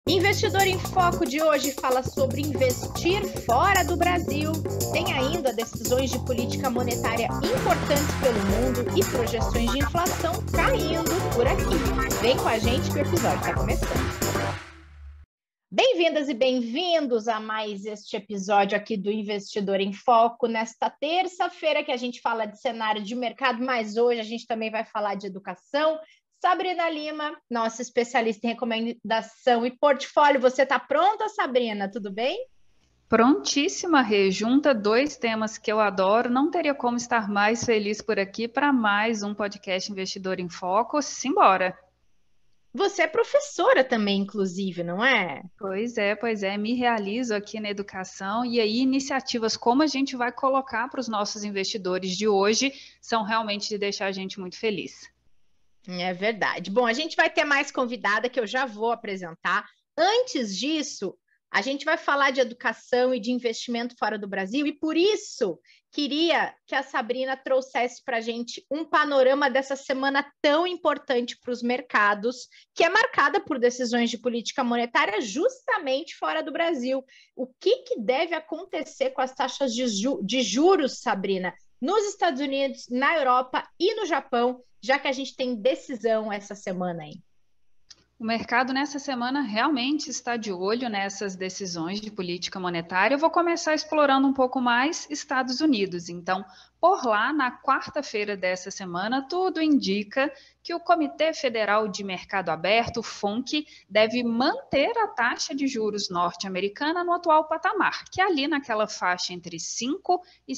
Investidor em Foco de hoje fala sobre investir fora do Brasil. Tem ainda decisões de política monetária importantes pelo mundo e projeções de inflação caindo por aqui. Vem com a gente que o episódio está começando. Bem-vindas e bem-vindos a mais este episódio aqui do Investidor em Foco, nesta terça-feira que a gente fala de cenário de mercado, mas hoje a gente também vai falar de educação. Sabrina Lima, nossa especialista em recomendação e portfólio. Você está pronta, Sabrina? Tudo bem? Prontíssima, Rê. Junta dois temas que eu adoro. Não teria como estar mais feliz por aqui para mais um podcast Investidor em Foco. Simbora! Você é professora também, inclusive, não é? Pois é. Me realizo aqui na educação e aí iniciativas como a gente vai colocar para os nossos investidores de hoje são realmente de deixar a gente muito feliz. É verdade. Bom, a gente vai ter mais convidada que eu já vou apresentar. Antes disso, a gente vai falar de educação e de investimento fora do Brasil e por isso queria que a Sabrina trouxesse para a gente um panorama dessa semana tão importante para os mercados, que é marcada por decisões de política monetária justamente fora do Brasil. O que deve acontecer com as taxas de juros, Sabrina, nos Estados Unidos, na Europa e no Japão, já que a gente tem decisão essa semana aí? O mercado nessa semana realmente está de olho nessas decisões de política monetária. Eu vou começar explorando um pouco mais Estados Unidos. Então, por lá, na quarta-feira dessa semana, tudo indica que o Comitê Federal de Mercado Aberto, o FONC, deve manter a taxa de juros norte-americana no atual patamar, que é ali naquela faixa entre 5% e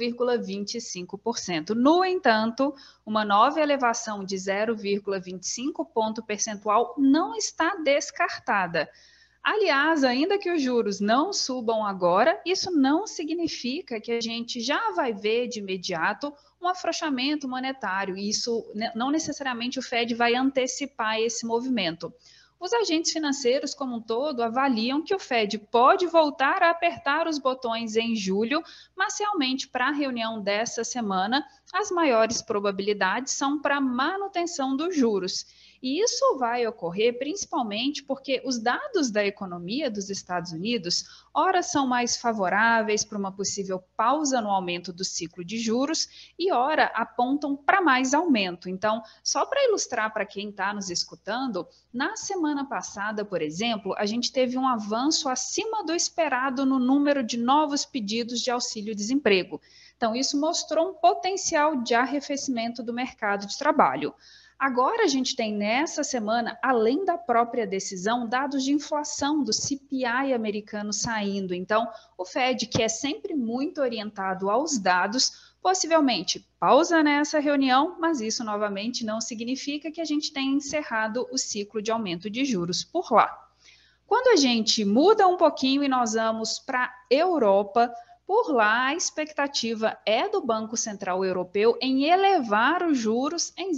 5,25%. No entanto, uma nova elevação de 0,25 ponto percentual não está descartada. Aliás, ainda que os juros não subam agora, isso não significa que a gente já vai ver de imediato um afrouxamento monetário. Isso não necessariamente o Fed vai antecipar esse movimento. Os agentes financeiros como um todo avaliam que o Fed pode voltar a apertar os botões em julho, mas realmente para a reunião dessa semana, as maiores probabilidades são para manutenção dos juros. E isso vai ocorrer principalmente porque os dados da economia dos Estados Unidos, ora são mais favoráveis para uma possível pausa no aumento do ciclo de juros e ora apontam para mais aumento. Então, só para ilustrar para quem está nos escutando, na semana passada, por exemplo, a gente teve um avanço acima do esperado no número de novos pedidos de auxílio-desemprego. Então, isso mostrou um potencial de arrefecimento do mercado de trabalho. Agora a gente tem nessa semana, além da própria decisão, dados de inflação do CPI americano saindo. Então, o Fed, que é sempre muito orientado aos dados, possivelmente pausa nessa reunião, mas isso novamente não significa que a gente tenha encerrado o ciclo de aumento de juros por lá. Quando a gente muda um pouquinho e nós vamos para a Europa, por lá, a expectativa é do Banco Central Europeu em elevar os juros em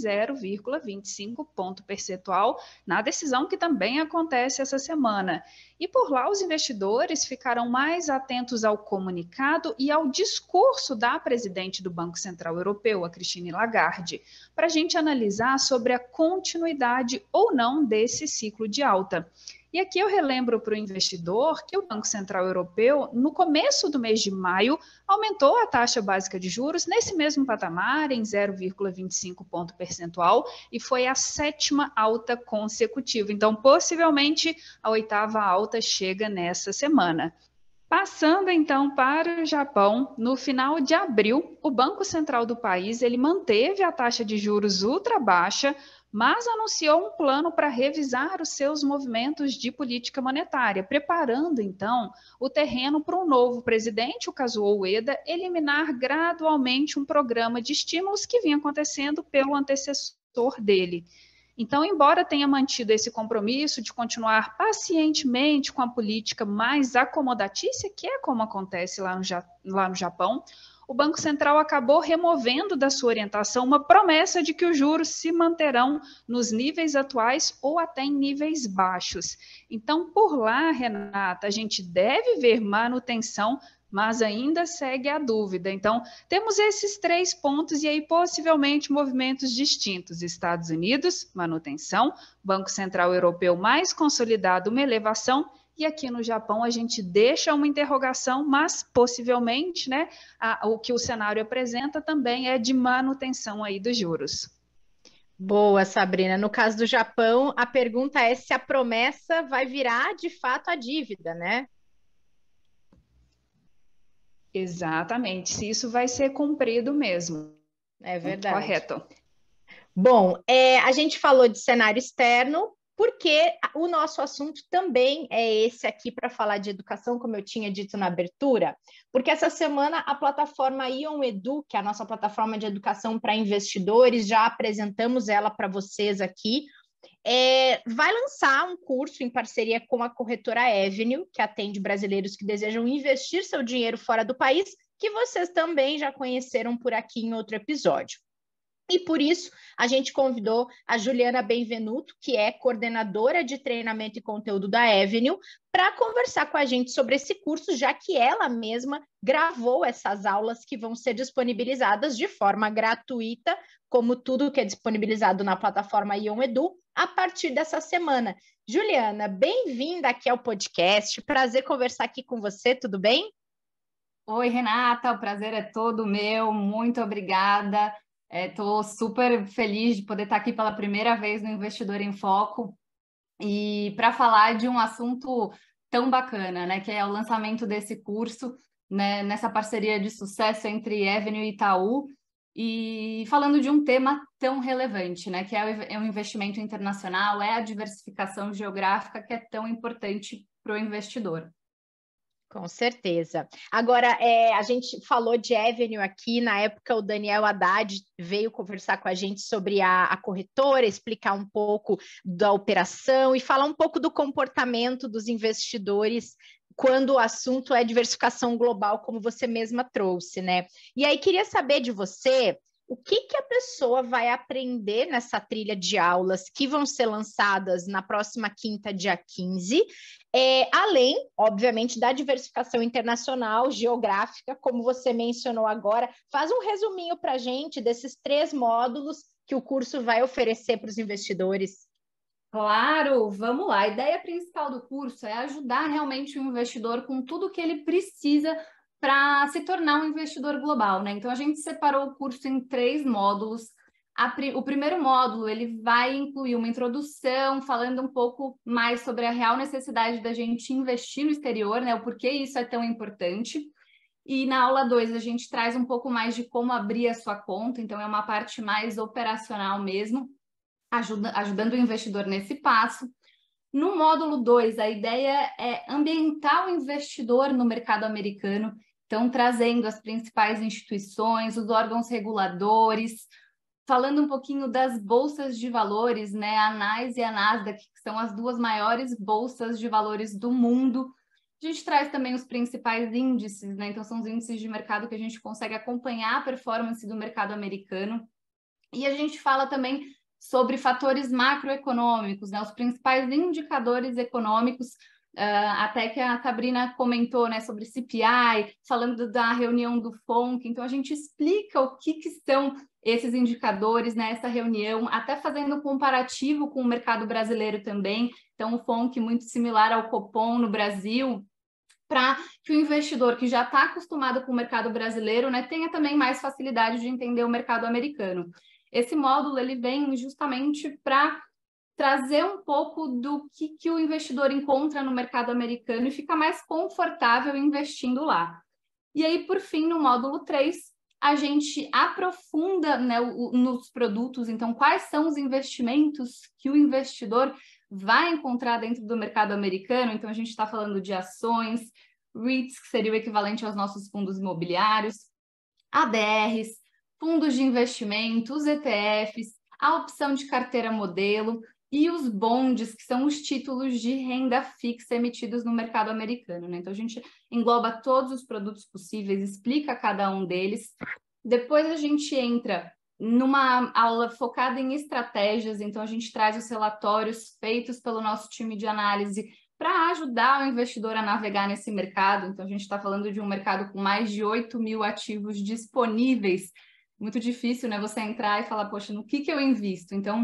0,25 ponto percentual, na decisão que também acontece essa semana. E por lá, os investidores ficarão mais atentos ao comunicado e ao discurso da presidente do Banco Central Europeu, a Christine Lagarde, para a gente analisar sobre a continuidade ou não desse ciclo de alta. E aqui eu relembro para o investidor que o Banco Central Europeu, no começo do mês de maio, aumentou a taxa básica de juros nesse mesmo patamar, em 0,25 ponto percentual, e foi a 7ª alta consecutiva. Então, possivelmente, a 8ª alta chega nessa semana. Passando então para o Japão, no final de abril, o Banco Central do país ele manteve a taxa de juros ultra baixa, mas anunciou um plano para revisar os seus movimentos de política monetária, preparando então o terreno para um novo presidente, o Kazuo Ueda, eliminar gradualmente um programa de estímulos que vinha acontecendo pelo antecessor dele. Então, embora tenha mantido esse compromisso de continuar pacientemente com a política mais acomodatícia, que é como acontece lá no Japão, o Banco Central acabou removendo da sua orientação uma promessa de que os juros se manterão nos níveis atuais ou até em níveis baixos. Então, por lá, Renata, a gente deve ver manutenção, mas ainda segue a dúvida. Então, temos esses 3 pontos e aí possivelmente movimentos distintos. Estados Unidos, manutenção, Banco Central Europeu mais consolidado, uma elevação, e aqui no Japão a gente deixa uma interrogação, mas possivelmente, né, o que o cenário apresenta também é de manutenção aí dos juros. Boa, Sabrina. No caso do Japão, a pergunta é se a promessa vai virar de fato a dívida, né? Exatamente, se isso vai ser cumprido mesmo. É verdade. Correto. Bom, a gente falou de cenário externo, porque o nosso assunto também é esse aqui para falar de educação, como eu tinha dito na abertura, porque essa semana a plataforma Ion Edu, que é a nossa plataforma de educação para investidores, já apresentamos ela para vocês aqui, vai lançar um curso em parceria com a corretora Avenue, que atende brasileiros que desejam investir seu dinheiro fora do país, que vocês também já conheceram por aqui em outro episódio. E por isso, a gente convidou a Juliana Benvenuto, que é coordenadora de treinamento e conteúdo da Avenue, para conversar com a gente sobre esse curso, já que ela mesma gravou essas aulas que vão ser disponibilizadas de forma gratuita, como tudo que é disponibilizado na plataforma Ion Edu, a partir dessa semana. Juliana, bem-vinda aqui ao podcast. Prazer conversar aqui com você, tudo bem? Oi, Renata, o prazer é todo meu. Muito obrigada. Estou super feliz de poder estar aqui pela primeira vez no Investidor em Foco e para falar de um assunto tão bacana, né, que é o lançamento desse curso, né, nessa parceria de sucesso entre Avenue e Itaú, e falando de um tema tão relevante, né, que é o investimento internacional, é a diversificação geográfica que é tão importante para o investidor. Com certeza. Agora, a gente falou de Avenue aqui, na época o Daniel Haddad veio conversar com a gente sobre a corretora, explicar um pouco da operação e falar um pouco do comportamento dos investidores quando o assunto é diversificação global, como você mesma trouxe, né? E aí, queria saber de você, o que a pessoa vai aprender nessa trilha de aulas que vão ser lançadas na próxima quinta, dia 15, além, obviamente, da diversificação internacional, geográfica, como você mencionou agora. Faz um resuminho para a gente desses 3 módulos que o curso vai oferecer para os investidores. Claro, vamos lá. A ideia principal do curso é ajudar realmente o investidor com tudo que ele precisa para se tornar um investidor global, né? Então, a gente separou o curso em 3 módulos. O primeiro módulo, ele vai incluir uma introdução, falando um pouco mais sobre a real necessidade da gente investir no exterior, né? O porquê isso é tão importante. E na aula 2, a gente traz um pouco mais de como abrir a sua conta, então é uma parte mais operacional mesmo, ajudando o investidor nesse passo. No módulo 2, a ideia é ambientar o investidor no mercado americano, então trazendo as principais instituições, os órgãos reguladores, falando um pouquinho das bolsas de valores, né? A NYSE e a Nasdaq, que são as 2 maiores bolsas de valores do mundo. A gente traz também os principais índices, né? Então são os índices de mercado que a gente consegue acompanhar a performance do mercado americano. E a gente fala também sobre fatores macroeconômicos, né? Os principais indicadores econômicos, até que a Sabrina comentou, né, sobre CPI, falando da reunião do FONC. Então, a gente explica o que são esses indicadores nessa reunião, até fazendo um comparativo com o mercado brasileiro também. Então, o FONC muito similar ao Copom no Brasil, para que o investidor que já está acostumado com o mercado brasileiro, né, tenha também mais facilidade de entender o mercado americano. Esse módulo ele vem justamente para trazer um pouco do que o investidor encontra no mercado americano e fica mais confortável investindo lá. E aí, por fim, no módulo 3, a gente aprofunda, né, nos produtos. Então, quais são os investimentos que o investidor vai encontrar dentro do mercado americano? Então, a gente está falando de ações, REITs, que seria o equivalente aos nossos fundos imobiliários, ADRs, fundos de investimento, os ETFs, a opção de carteira modelo e os bonds, que são os títulos de renda fixa emitidos no mercado americano, né? Então, a gente engloba todos os produtos possíveis, explica cada um deles. Depois, a gente entra numa aula focada em estratégias, então a gente traz os relatórios feitos pelo nosso time de análise para ajudar o investidor a navegar nesse mercado. Então, a gente está falando de um mercado com mais de 8 mil ativos disponíveis. Muito difícil, né? Você entrar e falar, poxa, no que eu invisto? Então,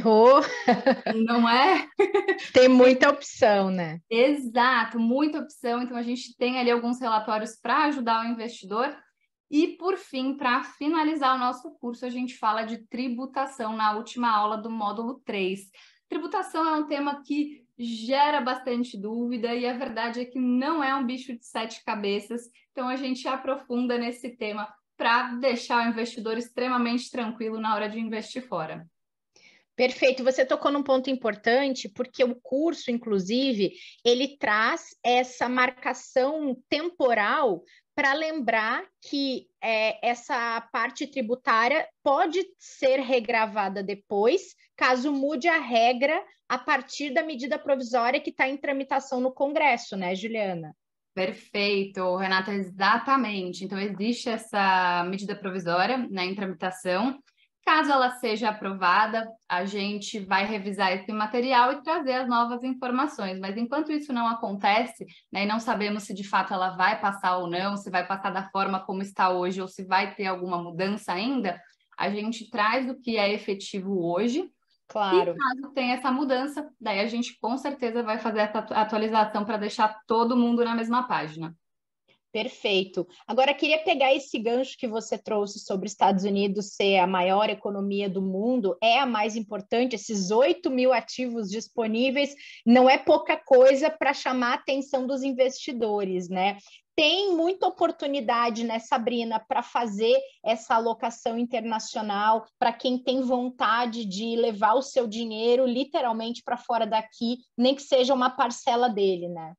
não é? Tem muita opção, né? Exato, muita opção. Então, a gente tem ali alguns relatórios para ajudar o investidor. E, por fim, para finalizar o nosso curso, a gente fala de tributação na última aula do módulo 3. Tributação é um tema que gera bastante dúvida e a verdade é que não é um bicho de 7 cabeças. Então, a gente aprofunda nesse tema para deixar o investidor extremamente tranquilo na hora de investir fora. Perfeito, você tocou num ponto importante, porque o curso, inclusive, ele traz essa marcação temporal para lembrar que essa parte tributária pode ser regravada depois, caso mude a regra a partir da medida provisória que está em tramitação no Congresso, né, Juliana? Perfeito, Renata, exatamente. Então, existe essa medida provisória, né, em tramitação. Caso ela seja aprovada, a gente vai revisar esse material e trazer as novas informações. Mas enquanto isso não acontece, né, e não sabemos se de fato ela vai passar ou não, se vai passar da forma como está hoje ou se vai ter alguma mudança ainda, a gente traz o que é efetivo hoje. Claro. E caso tenha essa mudança, daí a gente com certeza vai fazer essa atualização para deixar todo mundo na mesma página. Perfeito. Agora, queria pegar esse gancho que você trouxe sobre os Estados Unidos ser a maior economia do mundo, é a mais importante, esses 8 mil ativos disponíveis, não é pouca coisa para chamar a atenção dos investidores, né? Tem muita oportunidade, né, Sabrina, para fazer essa alocação internacional, para quem tem vontade de levar o seu dinheiro literalmente para fora daqui, nem que seja uma parcela dele, né?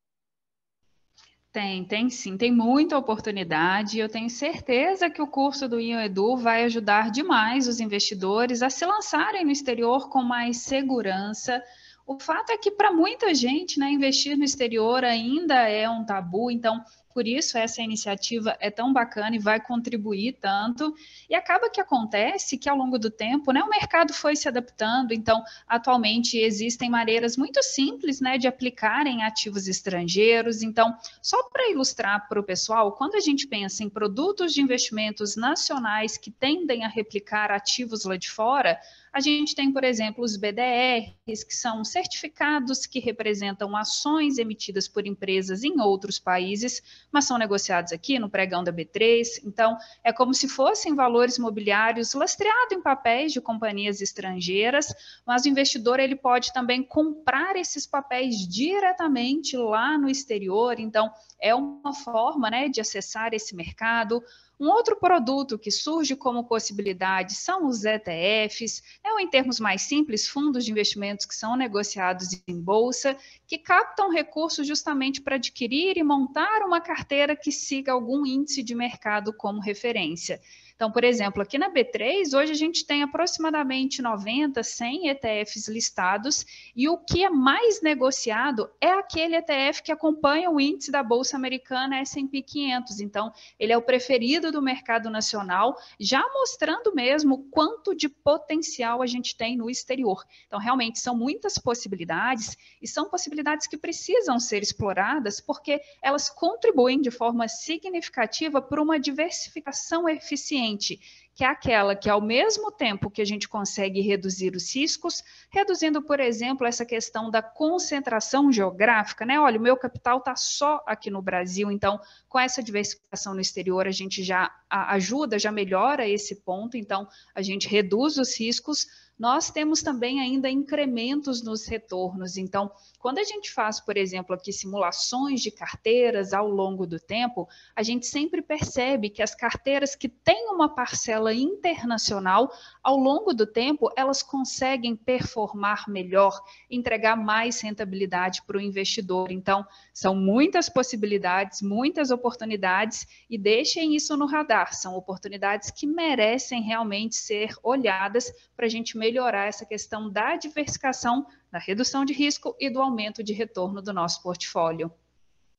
Tem sim, tem muita oportunidade. Eu tenho certeza que o curso do InfoEdu vai ajudar demais os investidores a se lançarem no exterior com mais segurança. O fato é que para muita gente, né, investir no exterior ainda é um tabu, então por isso essa iniciativa é tão bacana e vai contribuir tanto. E acaba que acontece que ao longo do tempo, né, o mercado foi se adaptando, então atualmente existem maneiras muito simples, né, de aplicar em ativos estrangeiros. Então, só para ilustrar para o pessoal, quando a gente pensa em produtos de investimentos nacionais que tendem a replicar ativos lá de fora, a gente tem, por exemplo, os BDRs, que são certificados que representam ações emitidas por empresas em outros países, mas são negociados aqui no pregão da B3. Então, é como se fossem valores mobiliários lastreados em papéis de companhias estrangeiras, mas o investidor ele pode também comprar esses papéis diretamente lá no exterior. Então, é uma forma, né, de acessar esse mercado. Um outro produto que surge como possibilidade são os ETFs, ou em termos mais simples, fundos de investimentos que são negociados em bolsa, que captam recursos justamente para adquirir e montar uma carteira que siga algum índice de mercado como referência. Então, por exemplo, aqui na B3, hoje a gente tem aproximadamente 90, 100 ETFs listados e o que é mais negociado é aquele ETF que acompanha o índice da Bolsa Americana S&P 500. Então, ele é o preferido do mercado nacional, já mostrando mesmo quanto de potencial a gente tem no exterior. Então, realmente, são muitas possibilidades e são possibilidades que precisam ser exploradas porque elas contribuem de forma significativa para uma diversificação eficiente, que é aquela que, ao mesmo tempo que a gente consegue reduzir os riscos, reduzindo, por exemplo, essa questão da concentração geográfica, né? Olha, o meu capital está só aqui no Brasil, então, com essa diversificação no exterior, a gente já ajuda, já melhora esse ponto, então, a gente reduz os riscos. Nós temos também ainda incrementos nos retornos. Então, quando a gente faz, por exemplo, aqui simulações de carteiras ao longo do tempo, a gente sempre percebe que as carteiras que têm uma parcela internacional, ao longo do tempo, elas conseguem performar melhor, entregar mais rentabilidade para o investidor. Então, são muitas possibilidades, muitas oportunidades, e deixem isso no radar. São oportunidades que merecem realmente ser olhadas para a gente melhorar essa questão da diversificação, da redução de risco e do aumento de retorno do nosso portfólio.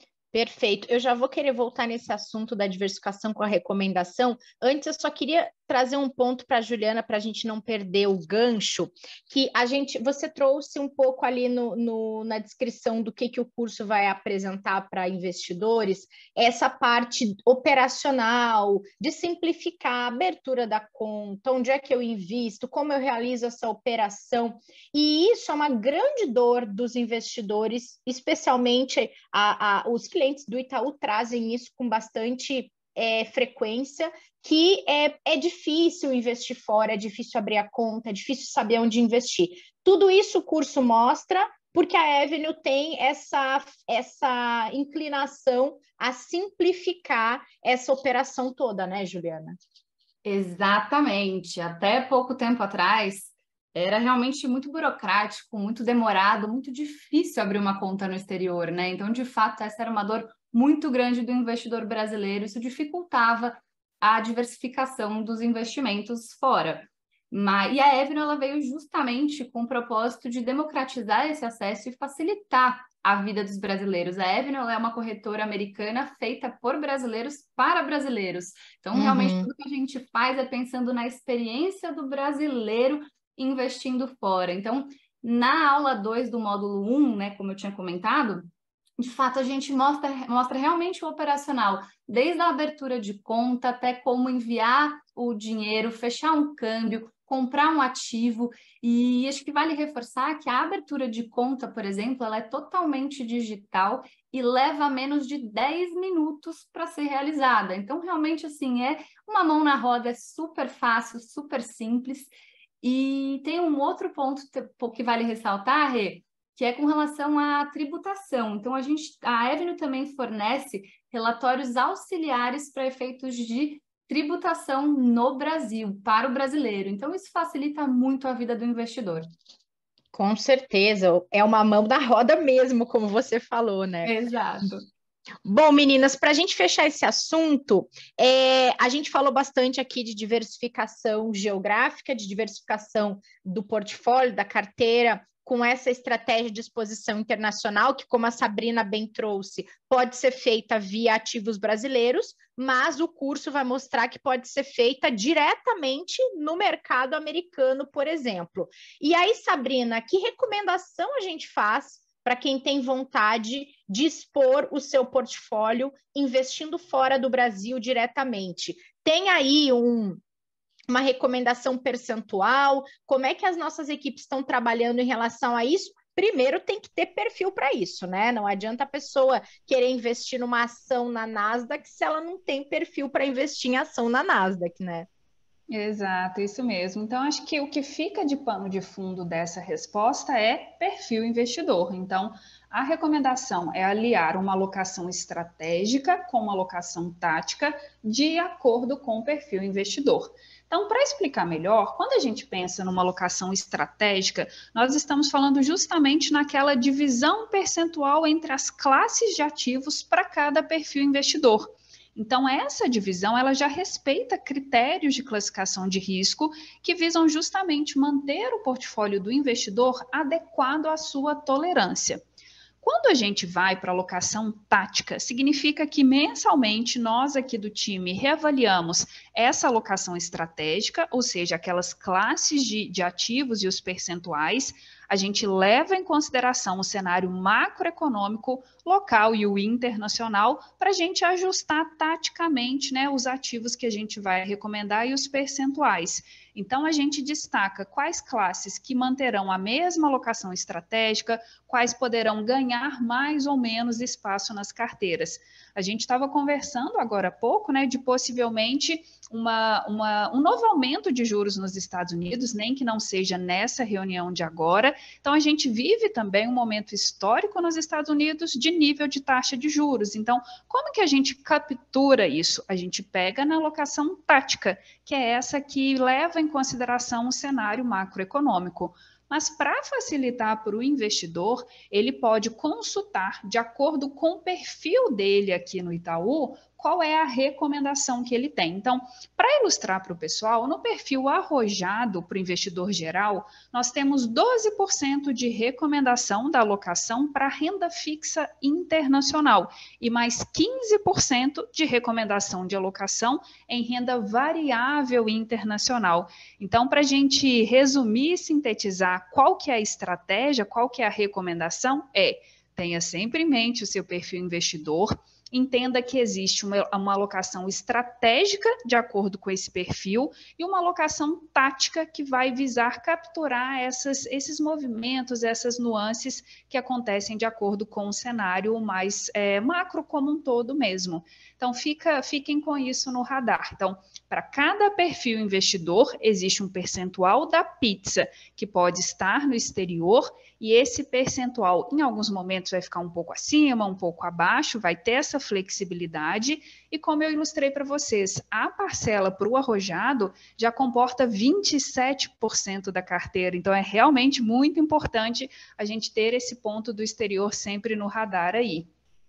Perfeito. Eu já vou querer voltar nesse assunto da diversificação com a recomendação. Antes, eu só queria trazer um ponto para a Juliana, para a gente não perder o gancho, que você trouxe um pouco ali na descrição do que o curso vai apresentar para investidores, essa parte operacional, de simplificar a abertura da conta, onde é que eu invisto, como eu realizo essa operação, e isso é uma grande dor dos investidores, especialmente os clientes do Itaú trazem isso com bastante frequência, que é difícil investir fora, é difícil abrir a conta, é difícil saber onde investir. Tudo isso o curso mostra, porque a Avenue tem essa inclinação a simplificar essa operação toda, né, Juliana? Exatamente. Até pouco tempo atrás, era realmente muito burocrático, muito demorado, muito difícil abrir uma conta no exterior, né? Então, de fato, essa era uma dor muito grande do investidor brasileiro. Isso dificultava a diversificação dos investimentos fora. E a Avenue, ela veio justamente com o propósito de democratizar esse acesso e facilitar a vida dos brasileiros. A Avenue é uma corretora americana feita por brasileiros para brasileiros. Então, realmente, tudo que a gente faz é pensando na experiência do brasileiro investindo fora. Então, na aula 2 do módulo 1, né, como eu tinha comentado, de fato, a gente mostra realmente o operacional, desde a abertura de conta até como enviar o dinheiro, fechar um câmbio, comprar um ativo. E acho que vale reforçar que a abertura de conta, por exemplo, ela é totalmente digital e leva menos de 10 minutos para ser realizada. Então, realmente, assim, é uma mão na roda, é super fácil, super simples. E tem um outro ponto que vale ressaltar, Rê, que é com relação à tributação. Então, a Avenue também fornece relatórios auxiliares para efeitos de tributação no Brasil, para o brasileiro. Então, isso facilita muito a vida do investidor. Com certeza, é uma mão na roda mesmo, como você falou, né? Exato. Bom, meninas, para a gente fechar esse assunto, a gente falou bastante aqui de diversificação geográfica, de diversificação do portfólio, da carteira, com essa estratégia de exposição internacional, que, como a Sabrina bem trouxe, pode ser feita via ativos brasileiros, mas o curso vai mostrar que pode ser feita diretamente no mercado americano, por exemplo. E aí, Sabrina, que recomendação a gente faz para quem tem vontade de expor o seu portfólio investindo fora do Brasil diretamente? Tem aí uma recomendação percentual? Como é que as nossas equipes estão trabalhando em relação a isso? Primeiro, tem que ter perfil para isso, né? Não adianta a pessoa querer investir numa ação na Nasdaq se ela não tem perfil para investir em ação na Nasdaq, né? Exato, isso mesmo. Então, acho que o que fica de pano de fundo dessa resposta é perfil investidor. Então, a recomendação é aliar uma alocação estratégica com uma alocação tática de acordo com o perfil investidor. Então, para explicar melhor, quando a gente pensa numa alocação estratégica, nós estamos falando justamente naquela divisão percentual entre as classes de ativos para cada perfil investidor. Então, essa divisão ela já respeita critérios de classificação de risco que visam justamente manter o portfólio do investidor adequado à sua tolerância. Quando a gente vai para alocação tática, significa que mensalmente nós aqui do time reavaliamos essa alocação estratégica, ou seja, aquelas classes de ativos e os percentuais. A gente leva em consideração o cenário macroeconômico local e o internacional para a gente ajustar taticamente, né, os ativos que a gente vai recomendar e os percentuais. Então, a gente destaca quais classes que manterão a mesma alocação estratégica, quais poderão ganhar mais ou menos espaço nas carteiras. A gente estava conversando agora há pouco, né, de possivelmente um novo aumento de juros nos Estados Unidos, nem que não seja nessa reunião de agora. Então, a gente vive também um momento histórico nos Estados Unidos de nível de taxa de juros. Então, como que a gente captura isso? A gente pega na alocação tática, que é essa que leva em consideração o cenário macroeconômico. Mas para facilitar para o investidor, ele pode consultar, de acordo com o perfil dele aqui no Itaú, qual é a recomendação que ele tem. Então, para ilustrar para o pessoal, no perfil arrojado para o investidor geral, nós temos 12% de recomendação da alocação para renda fixa internacional e mais 15% de recomendação de alocação em renda variável internacional. Então, para a gente resumir e sintetizar qual que é a estratégia, qual que é a recomendação, tenha sempre em mente o seu perfil investidor, entenda que existe uma alocação estratégica de acordo com esse perfil e uma alocação tática que vai visar capturar esses movimentos, essas nuances que acontecem de acordo com o cenário mais macro como um todo mesmo. Então, fiquem com isso no radar. Então, para cada perfil investidor, existe um percentual da pizza que pode estar no exterior e esse percentual, em alguns momentos, vai ficar um pouco acima, um pouco abaixo, vai ter essa flexibilidade. E como eu ilustrei para vocês, a parcela para o arrojado já comporta 27% da carteira. Então, é realmente muito importante a gente ter esse ponto do exterior sempre no radar aí.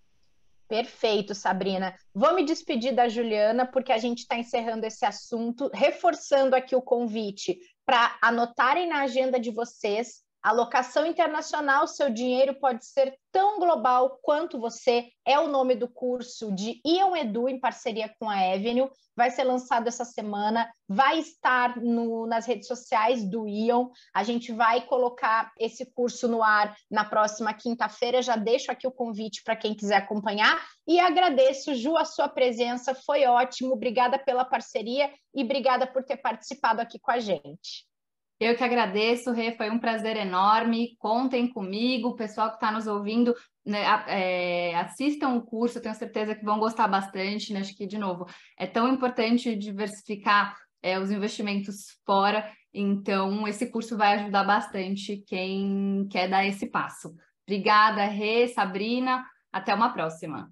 Perfeito, Sabrina. Vou me despedir da Juliana, porque a gente está encerrando esse assunto, reforçando aqui o convite para anotarem na agenda de vocês. Alocação internacional, seu dinheiro pode ser tão global quanto você. É o nome do curso de Ion Edu, em parceria com a Avenue. Vai ser lançado essa semana, vai estar nas redes sociais do Ion. A gente vai colocar esse curso no ar na próxima quinta-feira. Já deixo aqui o convite para quem quiser acompanhar. E agradeço, Ju, a sua presença. Foi ótimo. Obrigada pela parceria e obrigada por ter participado aqui com a gente. Eu que agradeço, Rê, foi um prazer enorme. Contem comigo, o pessoal que está nos ouvindo, né, assistam o curso, eu tenho certeza que vão gostar bastante, né? Acho que, de novo, é tão importante diversificar os investimentos fora, então esse curso vai ajudar bastante quem quer dar esse passo. Obrigada, Rê, Sabrina, até uma próxima.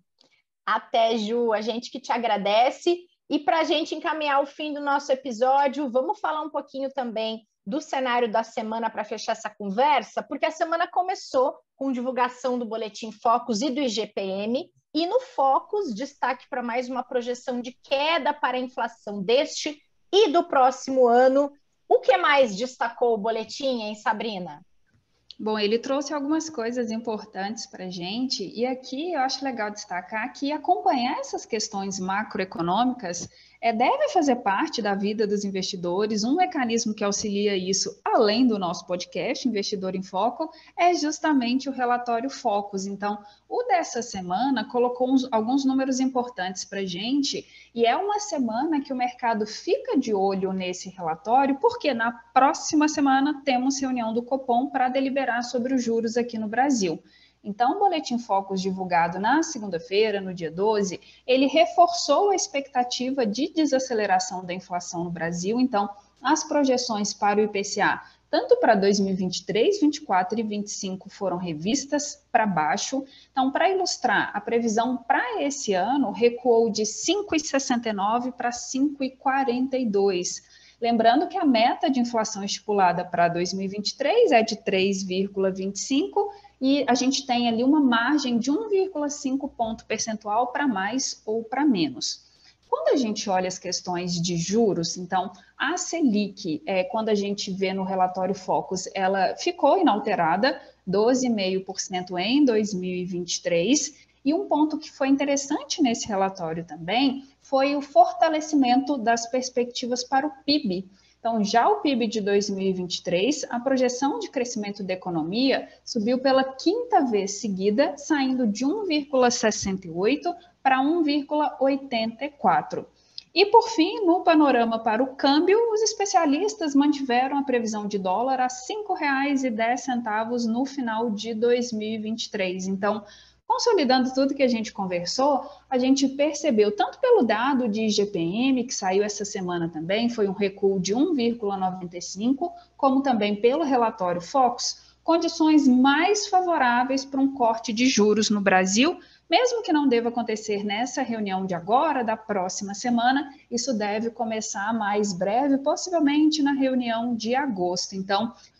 Até, Ju, a gente que te agradece. E para a gente encaminhar o fim do nosso episódio, vamos falar um pouquinho também do cenário da semana para fechar essa conversa, porque a semana começou com divulgação do Boletim Focus e do IGPM, e no Focus, destaque para mais uma projeção de queda para a inflação deste e do próximo ano. O que mais destacou o boletim, hein, Sabrina? Bom, ele trouxe algumas coisas importantes para a gente, e aqui eu acho legal destacar que acompanhar essas questões macroeconômicas deve fazer parte da vida dos investidores. Um mecanismo que auxilia isso, além do nosso podcast, Investidor em Foco, é justamente o relatório Focus. Então, o dessa semana colocou alguns números importantes para a gente, e é uma semana que o mercado fica de olho nesse relatório, porque na próxima semana temos reunião do Copom para deliberar sobre os juros aqui no Brasil. Então, o Boletim Focus divulgado na segunda-feira, no dia 12, ele reforçou a expectativa de desaceleração da inflação no Brasil. Então, as projeções para o IPCA, tanto para 2023, 2024 e 2025, foram revistas para baixo. Então, para ilustrar, a previsão para esse ano recuou de 5,69 para 5,42. Lembrando que a meta de inflação estipulada para 2023 é de 3,25 e a gente tem ali uma margem de 1,5 ponto percentual para mais ou para menos. Quando a gente olha as questões de juros, então, a Selic, quando a gente vê no relatório Focus, ela ficou inalterada, 12,5% em 2023, e um ponto que foi interessante nesse relatório também foi o fortalecimento das perspectivas para o PIB. Então, já o PIB de 2023, a projeção de crescimento da economia subiu pela quinta vez seguida, saindo de 1,68 para 1,84. E, por fim, no panorama para o câmbio, os especialistas mantiveram a previsão de dólar a R$ 5,10 no final de 2023. Então, consolidando tudo que a gente conversou, a gente percebeu, tanto pelo dado de IGPM, que saiu essa semana também, foi um recuo de 1,95, como também pelo relatório Focus, condições mais favoráveis para um corte de juros no Brasil, mesmo que não deva acontecer nessa reunião de agora, da próxima semana, isso deve começar mais breve, possivelmente na reunião de agosto. Então,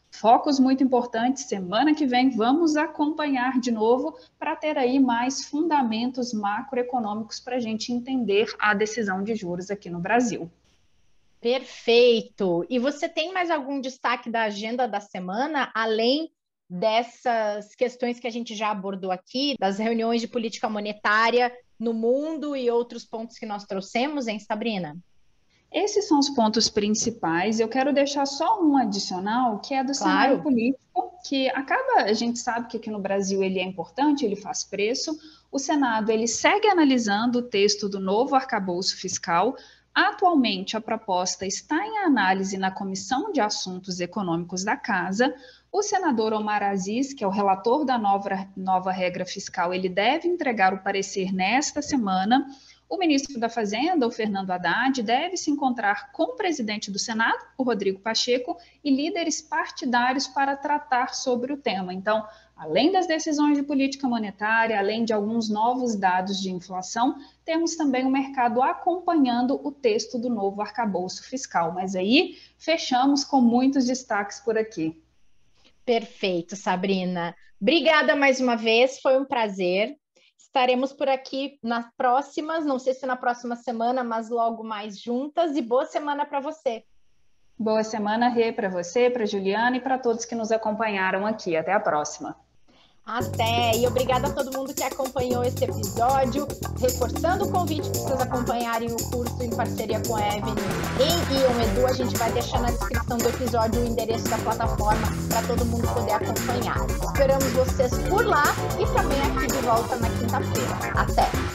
Focos muito importantes, semana que vem vamos acompanhar de novo para ter aí mais fundamentos macroeconômicos para a gente entender a decisão de juros aqui no Brasil. Perfeito! E você tem mais algum destaque da agenda da semana, além dessas questões que a gente já abordou aqui, das reuniões de política monetária no mundo e outros pontos que nós trouxemos, hein, Sabrina? Esses são os pontos principais. Eu quero deixar só um adicional, que é do cenário político, que acaba, a gente sabe que aqui no Brasil ele é importante, ele faz preço. O Senado, ele segue analisando o texto do novo arcabouço fiscal. Atualmente, a proposta está em análise na Comissão de Assuntos Econômicos da Casa. O senador Omar Aziz, que é o relator da nova regra fiscal, ele deve entregar o parecer nesta semana. O ministro da Fazenda, o Fernando Haddad, deve se encontrar com o presidente do Senado, o Rodrigo Pacheco, e líderes partidários para tratar sobre o tema. Então, além das decisões de política monetária, além de alguns novos dados de inflação, temos também o mercado acompanhando o texto do novo arcabouço fiscal. Mas aí, fechamos com muitos destaques por aqui. Perfeito, Sabrina. Obrigada mais uma vez, foi um prazer. Estaremos por aqui nas próximas, não sei se na próxima semana, mas logo mais juntas. E boa semana para você. Boa semana, Rê, para você, para Juliana e para todos que nos acompanharam aqui. Até a próxima. Até! E obrigada a todo mundo que acompanhou esse episódio. Reforçando o convite para vocês acompanharem o curso em parceria com a Avenue em Ion Edu. A gente vai deixar na descrição do episódio o endereço da plataforma para todo mundo poder acompanhar. Esperamos vocês por lá e também aqui de volta na quinta-feira. Até!